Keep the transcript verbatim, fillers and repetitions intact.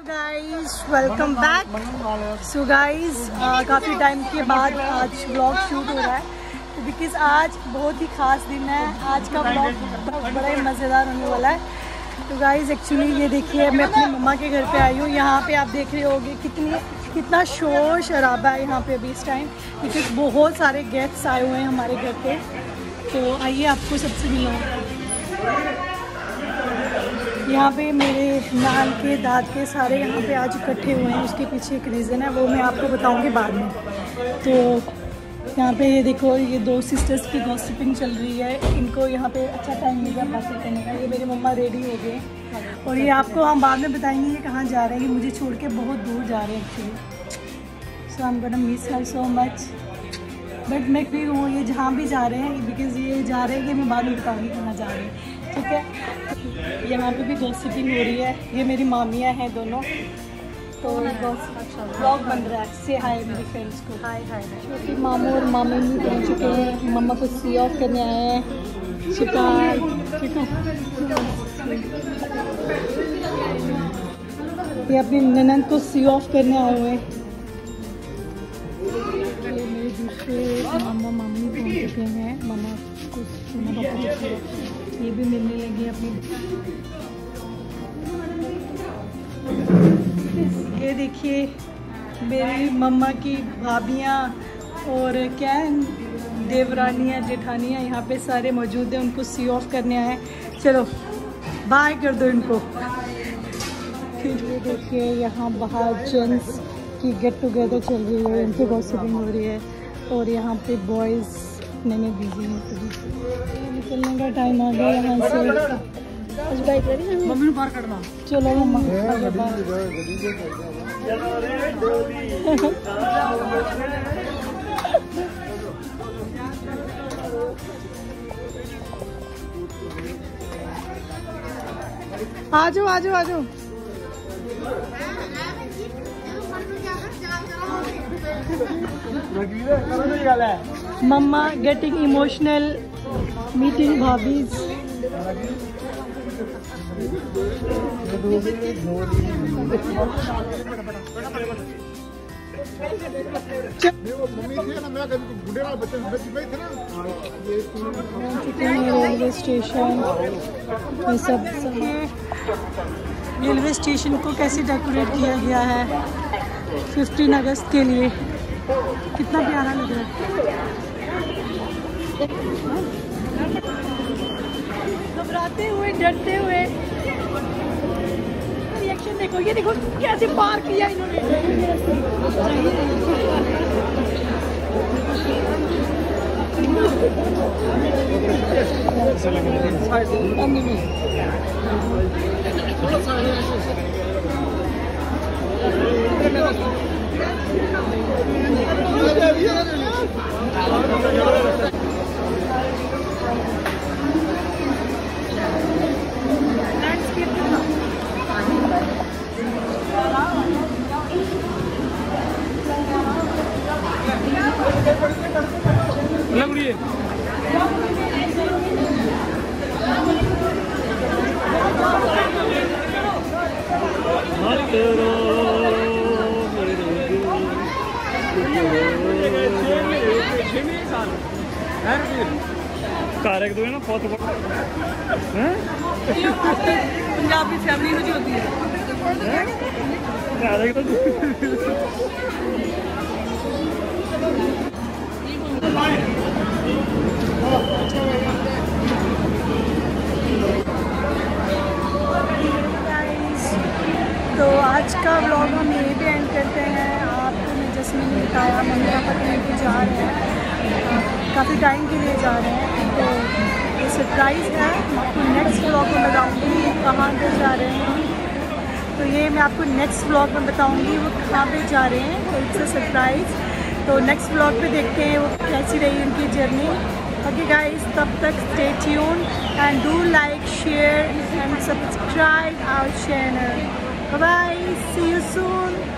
Guys welcome back. So guys काफ़ी time के बाद आज व्लॉग शूट हो रहा है बिकॉज आज बहुत ही ख़ास दिन है। आज का व्लॉग बड़ा ही मज़ेदार होने वाला है। तो गाइस एक्चुअली ये देखिए मैं अपनी मम्मा के घर पे आई हूँ। यहाँ पे आप देख रहे होंगे कितनी कितना शोर शराबा है यहाँ पे अभी इस टाइम बिकॉज बहुत सारे गेस्ट्स आए हुए हैं हमारे घर पे। तो आइए आपको सबसे मिलाऊँ। यहाँ पे मेरे नान के दाद के सारे यहाँ पे आज इकट्ठे हुए हैं। उसके पीछे एक रीज़न है, वो मैं आपको बताऊँगी बाद में। तो यहाँ पे ये देखो, ये दो सिस्टर्स की गॉसिपिंग चल रही है। इनको यहाँ पे अच्छा टाइम मिल गया बातें करने का। ये मेरी मम्मा रेडी हो गए और ये आपको हम बाद में बताएंगे ये कहाँ जा रहे हैं। ये मुझे छोड़ के बहुत दूर जा रहे हैं actually. So I am gonna miss her so much. But मैं फ्री हूँ, ये जहाँ भी जा रहे हैं बिकॉज ये जा रहे हैं कि मैं बाद में बताऊँगी कहाँ जा रहे हैं। ठीक है, यहाँ पे भी गॉसिपिंग हो रही है। ये मेरी मामियाँ हैं दोनों। तो ब्लॉग बन रहा है। से हाय मेरी फ्रेंड्स को। हाय हाय। क्योंकि मामू और मामी भी पहुँच चुके हैं। मम्मा को सी ऑफ करने आए हैं शिकार। ठीक है, ये अपनी ननद को सी ऑफ करने आए हुए हैं। मेरे दूसरे मामा मामी पहुँच चुके हैं। मामा को मामा पापा ये भी मिलने लगी अपनी। ये देखिए मेरी मम्मा की भाभियाँ और क्या देवरानियाँ जेठानियाँ यहाँ पे सारे मौजूद हैं। उनको सी ऑफ करने आए। चलो बाय कर दो इनको। फिर ये देखिए यहाँ बाहर जेंट्स की गेट टुगेदर चल रही है, उनकी गॉसिपिंग हो रही है। और यहाँ पे बॉयज़ मैंने बिजी हैं सभी। निकलने का टाइम आ गया यहाँ से। मम्मी बाहर करना। चलो मम्मा आ जाओ आ जाओ आ जाओ। Mamma getting emotional meeting bhabhis. Railway station ये सब रेलवे स्टेशन को कैसे डेकोरेट किया गया है फिफ्टीन अगस्त के लिए। कितना प्यारा लग रहा है। घबराते हुए डरते हुए रिएक्शन देखो। ये देखो कैसे पार किया इन्होंने। कारक दो ना बहुत पंजाबी फैमिली में जो होती है। तो आज का व्लॉग हम यहीं पे एंड करते हैं। आपको मैं जैस्मिन ने बताया मम्मी पापा कहीं पे जा रहे हैं, काफ़ी टाइम के लिए जा रहे हैं। तो ये सरप्राइज़ है, मैं आपको नेक्स्ट व्लॉग में बताऊँगी कहाँ पे जा रहे हैं। तो ये मैं आपको नेक्स्ट व्लॉग में बताऊँगी वो कहाँ पे जा रहे हैं। तो इट्स अ सरप्राइज़। तो नेक्स्ट व्लॉग पे देखते हैं वो कैसी रही उनकी जर्नी। ओके गाइस, तब तक stay tune and do like share and subscribe our channel. Bye bye, see you soon.